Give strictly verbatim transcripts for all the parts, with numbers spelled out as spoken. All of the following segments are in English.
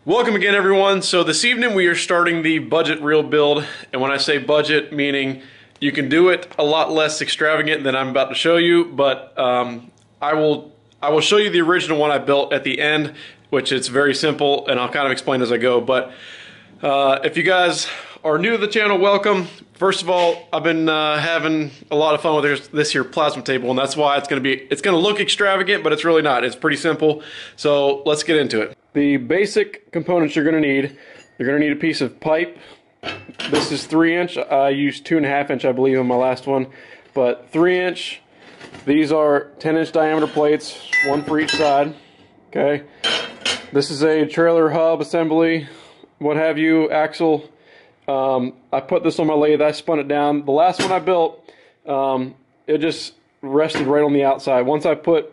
Welcome again, everyone. So this evening we are starting the budget reel build, and when I say budget, meaning you can do it a lot less extravagant than I'm about to show you, but um, I will I will show you the original one I built at the end, which is very simple, and I'll kind of explain as I go. But uh, if you guys are new to the channel, welcome. First of all, I've been uh, having a lot of fun with this, this here plasma table, and that's why it's going to be it's going to look extravagant, but it's really not. It's pretty simple. So let's get into it. The basic components you're going to need, you're going to need a piece of pipe. This is three inch. I used two and a half inch, I believe, on my last one, but three inch. These are ten inch diameter plates, one for each side. Okay. This is a trailer hub assembly, what have you, axle. Um, I put this on my lathe. I spun it down. The last one I built, um, it just rested right on the outside. Once I put,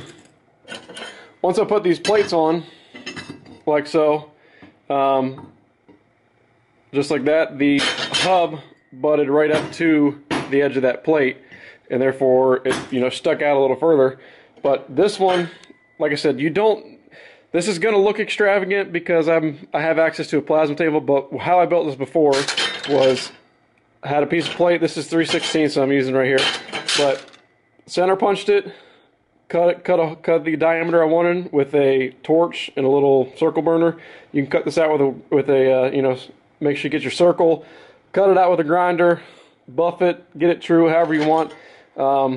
once I put these plates on, like so, um, just like that, the hub butted right up to the edge of that plate, and therefore it, you know, stuck out a little further. But this one, like I said, you don't. This is going to look extravagant because I'm I have access to a plasma table. But how I built this before was I had a piece of plate. This is three sixteenths I'm using right here, but center punched it. Cut it, cut a, cut the diameter I wanted with a torch and a little circle burner. You can cut this out with a with a uh, you know, make sure you get your circle. Cut it out with a grinder, buff it, get it true however you want. Um,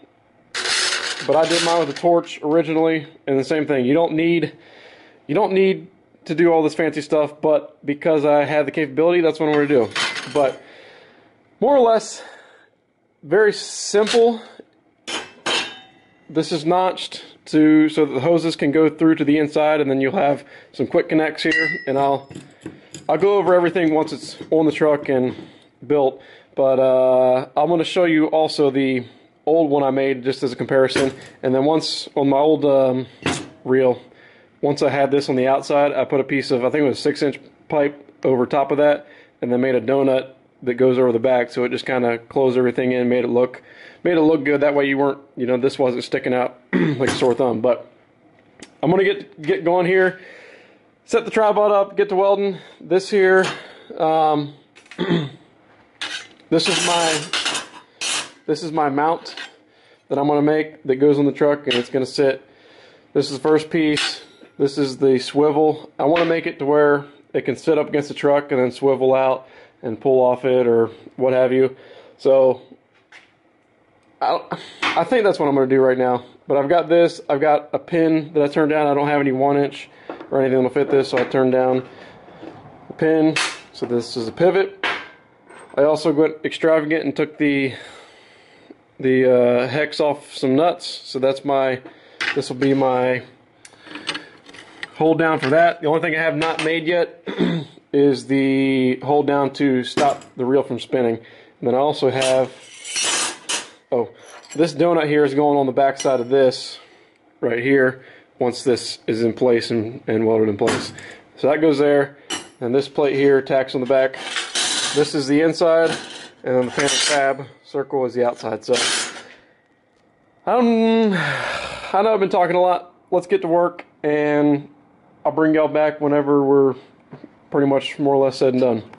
but I did mine with a torch originally, and the same thing. You don't need you don't need to do all this fancy stuff, but because I have the capability, that's what I'm going to do. But more or less, very simple. This is notched to so that the hoses can go through to the inside, and then you'll have some quick connects here. And I'll I'll go over everything once it's on the truck and built. But uh, I'm going to show you also the old one I made just as a comparison. And then once on my old um, reel, once I had this on the outside, I put a piece of I think it was six inch pipe over top of that, and then made a donut that goes over the back, so it just kind of closed everything in, made it look made it look good. That way you weren't, you know, this wasn't sticking out like a sore thumb. But I'm gonna get get going here, set the tripod up, get to welding. This here, um, this is my this is my mount that I'm gonna make that goes on the truck, and it's gonna sit. This is the first piece. This is the swivel. I want to make it to where it can sit up against the truck and then swivel out and pull off it or what have you. So I, I think that's what I'm going to do right now. But I've got this. I've got a pin that I turned down. I don't have any one inch or anything that'll fit this, so I turned down the pin. So this is a pivot. I also went extravagant and took the the uh, hex off some nuts. So that's my. This will be my hold down for that. The only thing I have not made yet is the hold down to stop the reel from spinning. And then I also have, oh, this donut here is going on the back side of this right here once this is in place and, and welded in place. So that goes there, and this plate here tacks on the back. This is the inside, and then the Panic Fab circle is the outside. So um, I know I've been talking a lot. Let's get to work, and I'll bring y'all back whenever we're pretty much more or less said and done.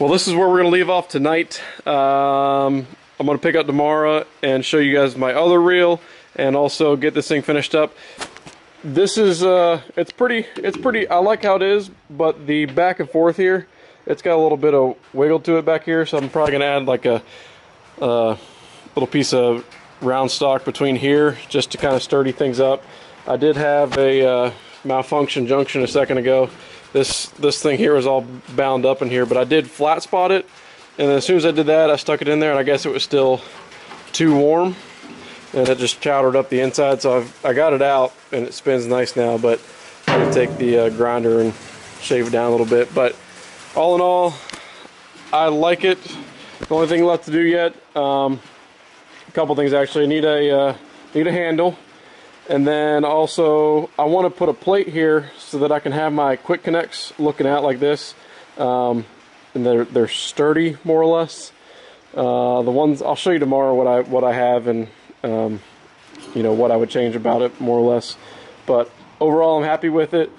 Well, this is where we're going to leave off tonight. Um, I'm going to pick up tomorrow and show you guys my other reel and also get this thing finished up. This is, uh, it's pretty, it's pretty, I like how it is, but the back and forth here, it's got a little bit of wiggle to it back here, so I'm probably going to add like a, a little piece of round stock between here just to kind of sturdy things up. I did have a uh, malfunction junction a second ago. This this thing here was all bound up in here, but I did flat spot it, and then as soon as I did that, I stuck it in there, and I guess it was still too warm, and it just chowdered up the inside. So I've, I got it out, and it spins nice now, but I'm going to take the uh, grinder and shave it down a little bit. But all in all, I like it. The only thing left to do yet, um, a couple things actually. I need a, uh, need a handle. And then also, I want to put a plate here so that I can have my quick connects looking out like this. Um, and they're, they're sturdy, more or less. Uh, the ones, I'll show you tomorrow what I, what I have and, um, you know, what I would change about it, more or less. But overall, I'm happy with it.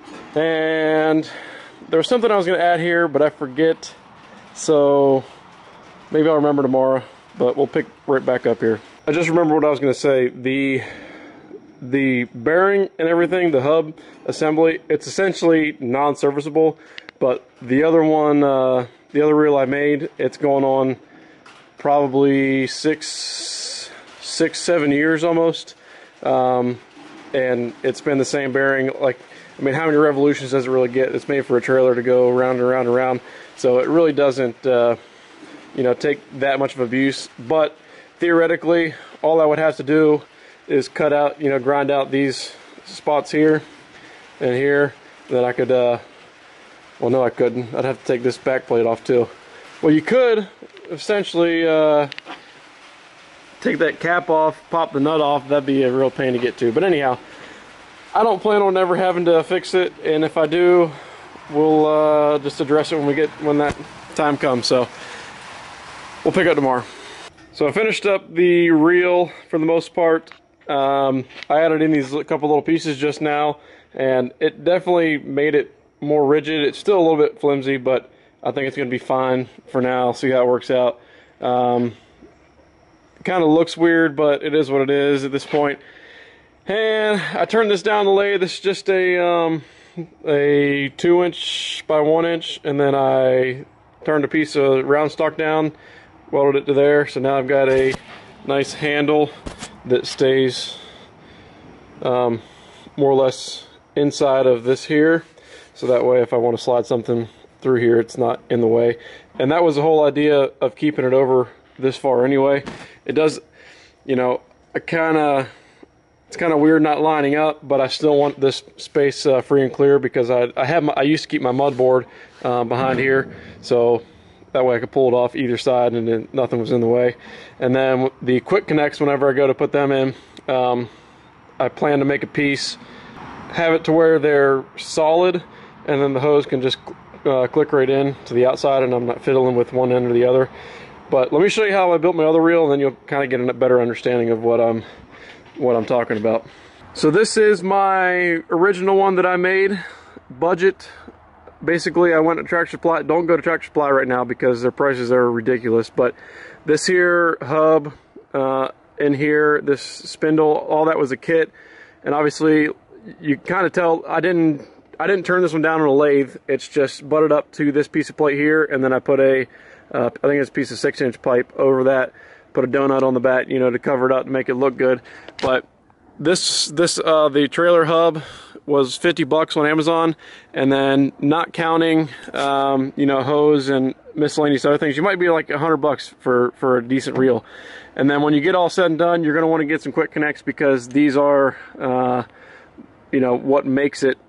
And there was something I was going to add here, but I forget. So maybe I'll remember tomorrow, but we'll pick right back up here. I just remember what I was going to say. The... The bearing and everything, the hub assembly, it's essentially non-serviceable, but the other one, uh, the other reel I made, it's going on probably six, six, seven years almost, um, and it's been the same bearing. Like, I mean, how many revolutions does it really get? It's made for a trailer to go around and around and around, so it really doesn't, uh, you know, take that much of abuse. But theoretically, all I would have to do is cut out, you know, grind out these spots here and here. Then I could, uh, well, no, I couldn't. I'd have to take this back plate off too. Well, you could essentially uh, take that cap off, pop the nut off. That'd be a real pain to get to. But anyhow, I don't plan on ever having to fix it, and if I do, we'll uh, just address it when we get when that time comes. So we'll pick up tomorrow. So I finished up the reel for the most part. Um, I added in these couple little pieces just now, and it definitely made it more rigid. It's still a little bit flimsy, but I think it's going to be fine for now. See how it works out. Um, it kind of looks weird, but it is what it is at this point. And I turned this down the lathe. This is just a um, a two inch by one inch, and then I turned a piece of round stock down, welded it to there. So now I've got a nice handle that stays um, more or less inside of this here, so that way if I want to slide something through here, it's not in the way. And that was the whole idea of keeping it over this far anyway. It does, you know, I kind of, it's kind of weird not lining up, but I still want this space uh, free and clear, because I, I have my, I used to keep my mud board um, behind here, so that way I could pull it off either side and then nothing was in the way. And then the quick connects, whenever I go to put them in, um, I plan to make a piece, have it to where they're solid, and then the hose can just uh, click right in to the outside, and I'm not fiddling with one end or the other. But let me show you how I built my other reel, and then you'll kind of get a better understanding of what I'm, what I'm talking about. So this is my original one that I made, budget. Basically, I went to Tractor Supply. Don't go to Tractor Supply right now because their prices are ridiculous. But this here hub, uh, in here, this spindle, all that was a kit. And obviously, you kind of tell I didn't. I didn't turn this one down on a lathe. It's just butted up to this piece of plate here, and then I put a, uh, I think it's a piece of six inch pipe over that. Put a donut on the back, you know, to cover it up to make it look good. But this, this, uh, the trailer hub was fifty bucks on Amazon, and then not counting, um, you know, hose and miscellaneous other things, you might be like a hundred bucks for for a decent reel. And then when you get all said and done, you're going to want to get some quick connects, because these are, uh, you know, what makes it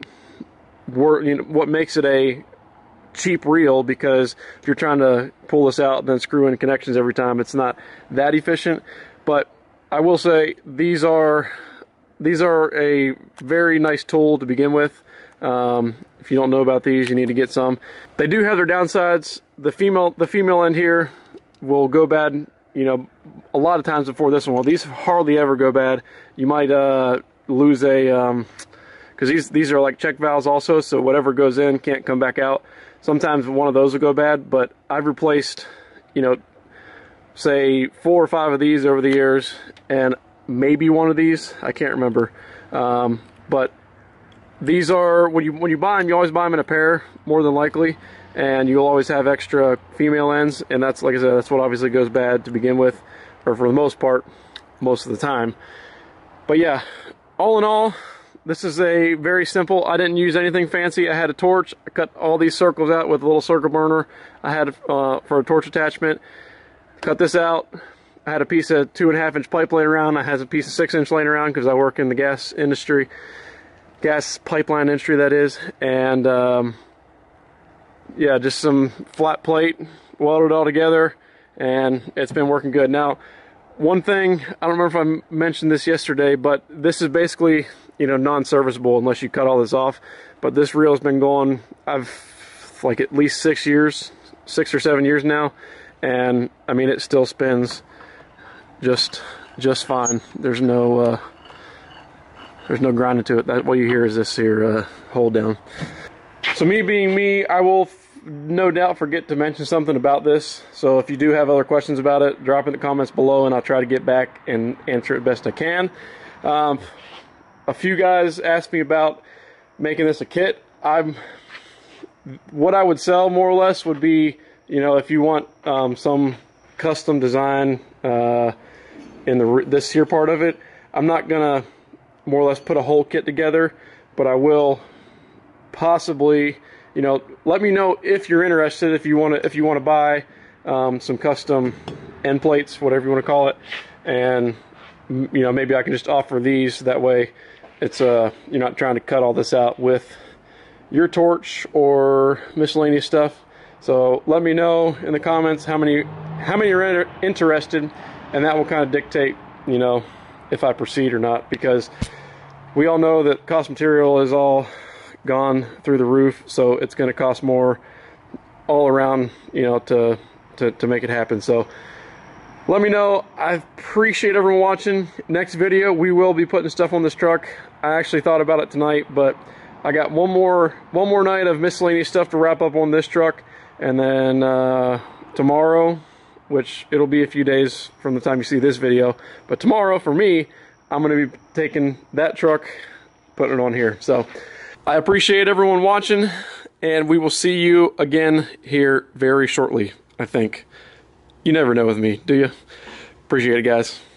work. You know, what makes it a cheap reel, because if you're trying to pull this out and then screw in connections every time, it's not that efficient. But I will say these are. These are a very nice tool to begin with. Um, if you don't know about these, you need to get some. They do have their downsides. The female, the female end here will go bad, you know, a lot of times before this one. Well, these hardly ever go bad. You might uh, lose a, um, because these these are like check valves also, so whatever goes in can't come back out. sometimes one of those will go bad, but I've replaced, you know, say four or five of these over the years, and maybe one of these, I can't remember. Um, but these are, when you when you buy them, you always buy them in a pair, more than likely, and you'll always have extra female ends, and that's, like I said, that's what obviously goes bad to begin with, or for the most part, most of the time. But yeah, all in all, this is a very simple, I didn't use anything fancy. I had a torch, I cut all these circles out with a little circle burner I had uh, for a torch attachment. Cut this out. I had a piece of two and a half inch pipe laying around. I had a piece of six inch laying around because I work in the gas industry, gas pipeline industry, that is. And um, yeah, just some flat plate, welded it all together, and it's been working good. Now, one thing, I don't remember if I mentioned this yesterday, but this is basically, you know, non-serviceable unless you cut all this off. But this reel has been going, I've like at least six years, six or seven years now. And I mean, it still spins just just fine. There's no uh, there's no grinding to it. That what you hear is this here uh, hold down. So me being me, I will f no doubt forget to mention something about this. So if you do have other questions about it, drop in the comments below, and I'll try to get back and answer it best I can. Um, a few guys asked me about making this a kit. I'm what I would sell more or less would be, you know, if you want um, some custom design uh, in the this here part of it, I'm not gonna more or less put a whole kit together, but I will possibly, you know, let me know if you're interested. If you want to, if you want to buy um, some custom end plates, whatever you want to call it, and you know, maybe I can just offer these. That way, it's uh, you're not trying to cut all this out with your torch or miscellaneous stuff. So let me know in the comments how many how many are interested, and that will kind of dictate, you know, if I proceed or not, because we all know that cost material is all gone through the roof, so it's going to cost more all around, you know, to, to to make it happen. So let me know. I appreciate everyone watching. Next video, we will be putting stuff on this truck. I actually thought about it tonight, but I got one more one more night of miscellaneous stuff to wrap up on this truck. And then uh, tomorrow, which it'll be a few days from the time you see this video, but tomorrow for me, I'm going to be taking that truck, putting it on here. So I appreciate everyone watching, and we will see you again here very shortly, I think. You never know with me, do you? Appreciate it, guys.